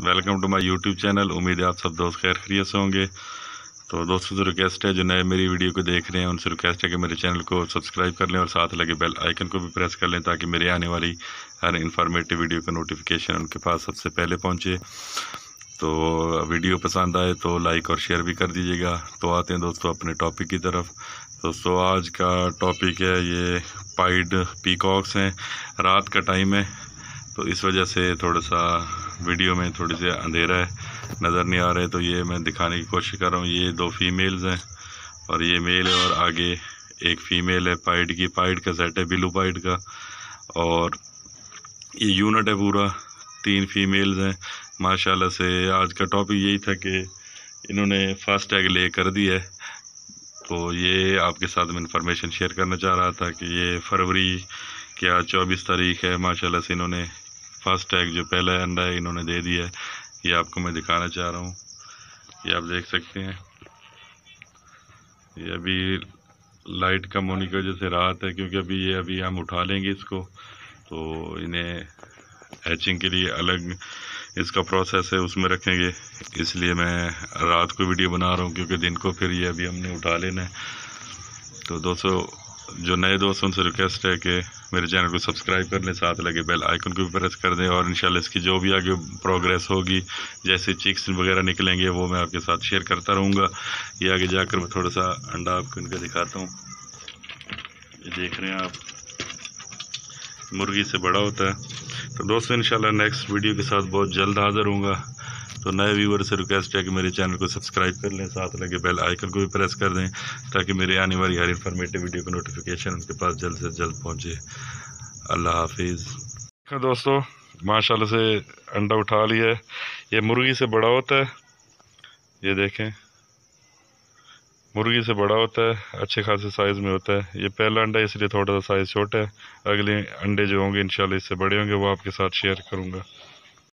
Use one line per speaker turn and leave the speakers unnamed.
Welcome to my YouTube channel. उम्मीद है आप सब दोस्त खैर खैरियत से होंगे। तो दोस्तों से रिक्वेस्ट है जो नए मेरी वीडियो को देख रहे हैं उनसे रिक्वेस्ट है कि मेरे चैनल को सब्सक्राइब कर लें और साथ लगे बेल आइकन को भी प्रेस कर लें ताकि मेरे आने वाली हर इन्फॉर्मेटिव वीडियो का नोटिफिकेशन उनके पास सबसे पहले पहुंचे। तो वीडियो पसंद आए तो लाइक और शेयर भी कर दीजिएगा। तो आते हैं दोस्तों अपने टॉपिक की तरफ। दोस्तों आज का टॉपिक है ये पाइड पीकॉक्स हैं। रात का टाइम है तो इस वजह से थोड़ा सा वीडियो में थोड़ी सी अंधेरा है, नज़र नहीं आ रहे, तो ये मैं दिखाने की कोशिश कर रहा हूँ। ये दो फीमेल्स हैं और ये मेल है और आगे एक फ़ीमेल है। पाइड का सेट है, ब्लू पाइड का, और ये यूनिट है पूरा। 3 फीमेल्स हैं माशाल्लाह से। आज का टॉपिक यही था कि इन्होंने फर्स्ट टैग ले कर दिया है, तो ये आपके साथ मैं इंफॉर्मेशन शेयर करना चाह रहा था कि ये फरवरी के आज 24 तारीख है। माशाल्लाह से इन्होंने फर्स्ट टैग जो पहला अंडा है इन्होंने दे दिया है। ये आपको मैं दिखाना चाह रहा हूँ, ये आप देख सकते हैं। ये अभी लाइट कम होने की वजह से रात है, क्योंकि अभी हम उठा लेंगे इसको, तो इन्हें हैचिंग के लिए अलग इसका प्रोसेस है उसमें रखेंगे, इसलिए मैं रात को वीडियो बना रहा हूँ, क्योंकि दिन को फिर ये अभी हमने उठा लेना है। तो दोस्तों जो नए दोस्तों से रिक्वेस्ट है कि मेरे चैनल को सब्सक्राइब कर लें, साथ लगे बेल आइकन को भी प्रेस कर दें, और इंशाल्लाह इसकी जो भी आगे प्रोग्रेस होगी, जैसे चिक्स वगैरह निकलेंगे वो मैं आपके साथ शेयर करता रहूँगा। ये आगे जाकर मैं थोड़ा सा अंडा आपको इनका दिखाता हूँ। ये देख रहे हैं आप, मुर्गी से बड़ा होता है। तो दोस्तों इंशाल्लाह नेक्स्ट वीडियो के साथ बहुत जल्द हाज़िर होऊंगा। तो नए व्यूवर से रिक्वेस्ट है कि मेरे चैनल को सब्सक्राइब कर लें, साथ लगे बेल आइकन को भी प्रेस कर दें ताकि मेरे आने वाली हर इन्फॉर्मेटिव वीडियो का नोटिफिकेशन उनके पास जल्द से जल्द पहुंचे। अल्लाह हाफिज़। दोस्तों माशाल्लाह से अंडा उठा लिया है। ये मुर्गी से बड़ा होता है, ये देखें, मुर्गी से बड़ा होता है, अच्छे खासे साइज़ में होता है। ये पहला अंडा है इसलिए थोड़ा सा साइज़ छोटा है। अगले अंडे जो होंगे इंशाल्लाह इससे बड़े होंगे, वो आपके साथ शेयर करूँगा।